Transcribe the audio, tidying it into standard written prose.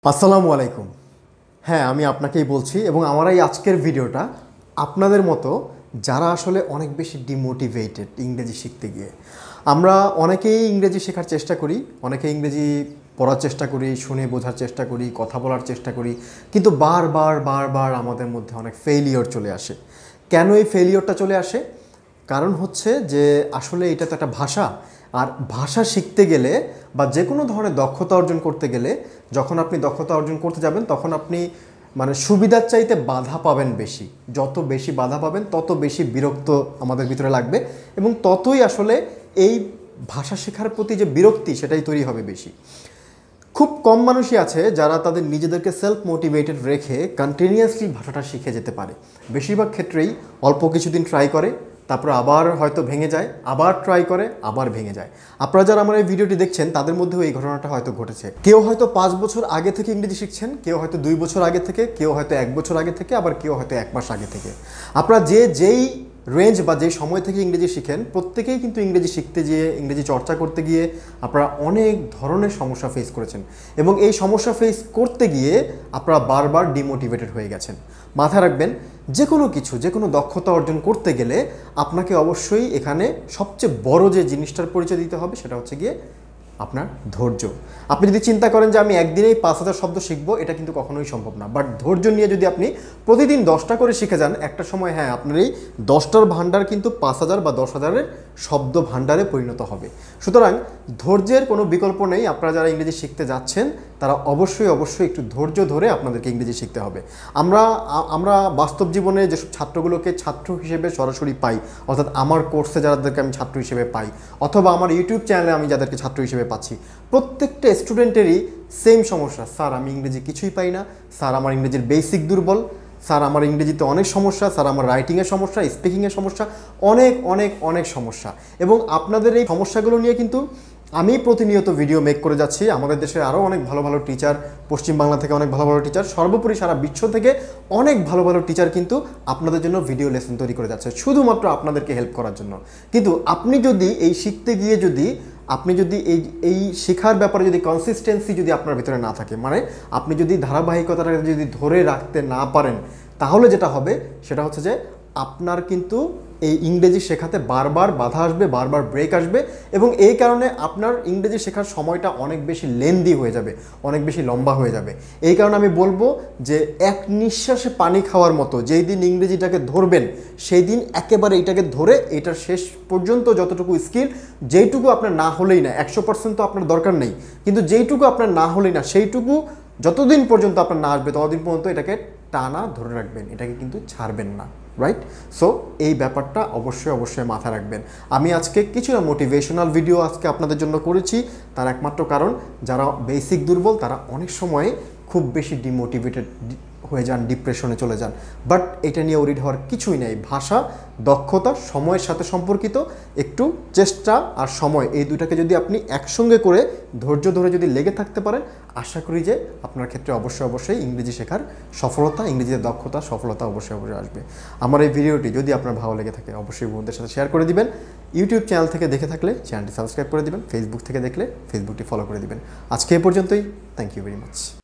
আসসালামু আলাইকুম। হ্যাঁ, আমি আপনাকেই বলছি এবং আমার এই আজকের ভিডিওটা আপনাদের মতো যারা আসলে অনেক বেশি ডিমোটিভেটেড ইংরেজি শিখতে গিয়ে। আমরা অনেকেই ইংরেজি শেখার চেষ্টা করি, অনেকে ইংরেজি পড়ার চেষ্টা করি, শুনে বোঝার চেষ্টা করি, কথা বলার চেষ্টা করি, কিন্তু বারবার আমাদের মধ্যে অনেক ফেইলিওর চলে আসে। কেন এই ফেইলিওরটা চলে আসে? কারণ হচ্ছে যে আসলে এটা তো একটা ভাষা, আর ভাষা শিখতে গেলে বা যে কোনো ধরনের দক্ষতা অর্জন করতে গেলে যখন আপনি দক্ষতা অর্জন করতে যাবেন তখন আপনি সুবিধার চাইতে বাধা পাবেন বেশি। যত বেশি বাধা পাবেন তত বেশি বিরক্ত আমাদের ভিতরে লাগবে এবং ততই আসলে এই ভাষা শেখার প্রতি যে বিরক্তি সেটাই তৈরি হবে বেশি। খুব কম মানুষই আছে যারা তাদের নিজেদেরকে সেলফ মোটিভেটেড রেখে কন্টিনিউয়াসলি ভাষাটা শিখে যেতে পারে। বেশিরভাগ ক্ষেত্রেই অল্প কিছুদিন ট্রাই করে, তারপর আবার হয়তো ভেঙে যায়, আবার ট্রাই করে, আবার ভেঙে যায়। আপনারা যারা আমার এই ভিডিওটি দেখছেন তাদের মধ্যেও এই ঘটনাটা হয়তো ঘটেছে। কেউ হয়তো 5 বছর আগে থেকে ইংরেজি শিখছেন, কেউ হয়তো 2 বছর আগে থেকে, কেউ হয়তো 1 বছর আগে থেকে, আবার কেউ হয়তো 1 মাস আগে থেকে। আপনারা যেই রেঞ্জ বা যেই সময় থেকে ইংরেজি শিখেন প্রত্যেকেই কিন্তু ইংরেজি শিখতে গিয়ে, ইংরেজি চর্চা করতে গিয়ে আপনারা অনেক ধরনের সমস্যা ফেস করেছেন এবং এই সমস্যা ফেস করতে গিয়ে আপনারা বারবার ডিমোটিভেটেড হয়ে গেছেন। মাথায় রাখবেন, যে কোনো কিছু, যে কোনো দক্ষতা অর্জন করতে গেলে আপনাকে অবশ্যই এখানে সবচেয়ে বড় যে জিনিসটার পরিচয় দিতে হবে সেটা হচ্ছে গিয়ে আপনার ধৈর্য। আপনি যদি চিন্তা করেন যে আমি একদিনেই 5,000 শব্দ শিখবো, এটা কিন্তু কখনোই সম্ভব না। বাট ধৈর্য নিয়ে যদি আপনি প্রতিদিন 10টা করে শিখে যান, একটা সময় হ্যাঁ আপনার এই 10টার ভাণ্ডার কিন্তু 5,000 বা 10,000-এর শব্দ ভাণ্ডারে পরিণত হবে। সুতরাং ধৈর্যের কোনো বিকল্প নেই। আপনারা যারা ইংরেজি শিখতে যাচ্ছেন তারা অবশ্যই একটু ধৈর্য ধরে আপনাদেরকে ইংরেজি শিখতে হবে। আমরা বাস্তব জীবনে যেসব ছাত্রগুলোকে ছাত্র হিসেবে সরাসরি পাই, অর্থাৎ আমার কোর্সে যাদেরকে আমি ছাত্র হিসেবে পাই অথবা আমার ইউটিউব চ্যানেলে আমি যাদেরকে ছাত্র হিসেবে পাচ্ছি, প্রত্যেকটা স্টুডেন্টেরই সেম সমস্যা। স্যার আমি ইংরেজি কিছুই পাই না, স্যার আমার ইংরেজির বেসিক দুর্বল, স্যার আমার ইংরেজিতে অনেক সমস্যা, স্যার আমার রাইটিংয়ের সমস্যা, স্পিকিংয়ের সমস্যা, অনেক সমস্যা। এবং আপনাদের এই সমস্যাগুলো নিয়ে কিন্তু আমি প্রতিনিয়ত ভিডিও মেক করে যাচ্ছি। আমাদের দেশে আরও অনেক ভালো টিচার, পশ্চিমবাংলা থেকে অনেক ভালো টিচার, সর্বোপরি সারা বিশ্ব থেকে অনেক ভালো টিচার কিন্তু আপনাদের জন্য ভিডিও লেসন তৈরি করে যাচ্ছে শুধুমাত্র আপনাদেরকে হেল্প করার জন্য। কিন্তু আপনি যদি এই শিখতে গিয়ে আপনি যদি এই শেখার ব্যাপারে যদি কনসিস্টেন্সি যদি আপনার ভিতরে না থাকে, আপনি যদি ধারাবাহিকতাটা যদি ধরে রাখতে না পারেন, তাহলে যেটা হবে সেটা হচ্ছে যে আপনার কিন্তু এই ইংরেজি শেখাতে বারবার বাধা আসবে, বারবার ব্রেক আসবে এবং এই কারণে আপনার ইংরেজি শেখার সময়টা অনেক বেশি লেন্দি হয়ে যাবে, অনেক বেশি লম্বা হয়ে যাবে। এই কারণে আমি বলবো যে এক নিঃশ্বাসে পানি খাওয়ার মতো যেই দিন ইংরেজিটাকে ধরবেন সেই দিন একেবারে এটাকে ধরে এটার শেষ পর্যন্ত যতটুকু স্কিল, যেইটুকু আপনার না হলেই না, 100% তো আপনার দরকার নেই, কিন্তু যেইটুকু আপনার না হলেই না সেইটুকু যতদিন পর্যন্ত আপনার না আসবে ততদিন পর্যন্ত এটাকে টানা ধরে রাখবেন, এটাকে কিন্তু ছাড়বেন না। রাইট? সো এই ব্যাপারটা অবশ্যই মাথায় রাখবেন। আমি আজকে কিছুটা মোটিভেশনাল ভিডিও আজকে আপনাদের জন্য করেছি, তার একমাত্র কারণ যারা বেসিক দুর্বল তারা অনেক সময় খুব বেশি ডিমোটিভেটেড হয়ে যান, ডিপ্রেশনে চলে যান। বাট এটা নিয়ে ওরিড হওয়ার কিছুই নেই। ভাষা, দক্ষতা সময়ের সাথে সম্পর্কিত। একটু চেষ্টা আর সময় এই দুটাকে যদি আপনি একসঙ্গে করে ধৈর্য ধরে যদি লেগে থাকতে পারেন, আশা করি যে আপনার ক্ষেত্রে অবশ্যই ইংরেজি শেখার সফলতা, ইংরেজিতে দক্ষতা, সফলতা অবশ্যই আসবে। আমার এই ভিডিওটি যদি আপনার ভালো লেগে থাকে অবশ্যই বন্ধুদের সাথে শেয়ার করে দিবেন। ইউটিউব চ্যানেল থেকে দেখে থাকলে চ্যানেলটি সাবস্ক্রাইব করে দিবেন, ফেসবুক থেকে দেখলে ফেসবুকটি ফলো করে দিবেন। আজকে এ পর্যন্তই। Thank you very much.